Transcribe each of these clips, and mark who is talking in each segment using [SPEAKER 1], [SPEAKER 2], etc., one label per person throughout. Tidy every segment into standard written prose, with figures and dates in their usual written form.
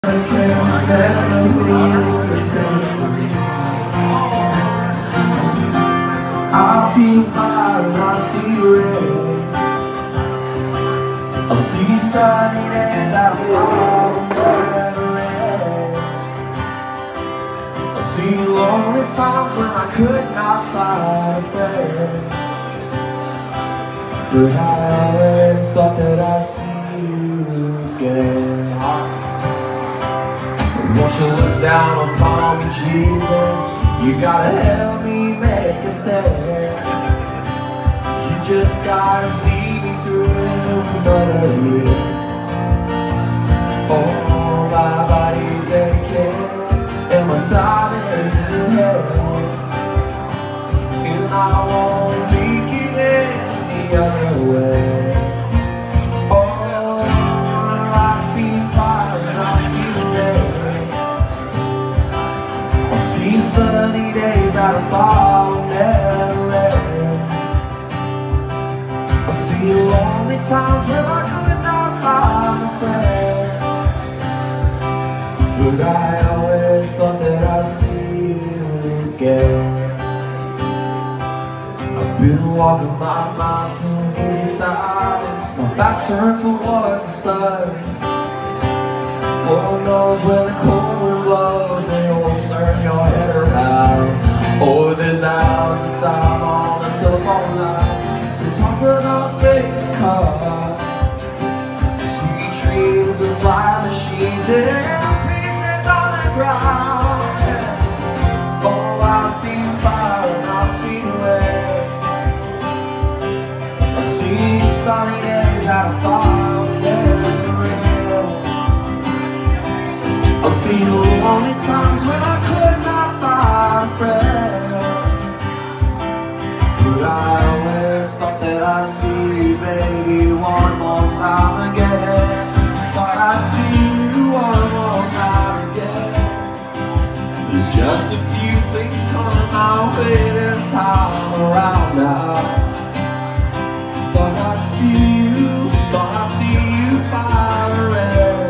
[SPEAKER 1] Can never be the same to me. I'll see fire, I'll see rain, I'll see sunny days that will never end. I'll see lonely times when I could not find a friend, but I always thought that I'd see you again. Won't you look down upon me, Jesus? You gotta help me make a stand. You just gotta see me through another year. Oh, my body's aching and my time is in hell, and I won't make it any other way. Oh, I've seen fire and I've seen rain, see sunny days that I fall never end. I've seen lonely times when I could not find a friend, but I always thought that I'd see you again. I've been walking my mind so easy time, my back turned towards the sun. Lord knows when the cold wind blows and it won't turn your head around. Oh, there's hours of time on the telephone line to talk about things to come, sweet dreams of flying machines and pieces on the ground. Oh, I've seen fire and I've seen rain, I've seen sunny days that I thought never rain. I've seen lonely times when I could not find a friend, but I always thought that I'd see you, baby, one more time again. Thought I'd see you one more time again. There's just a few things coming my way this time around now. Thought I'd see you, thought I'd see you fire red,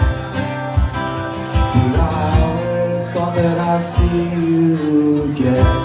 [SPEAKER 1] thought that I'd see you again.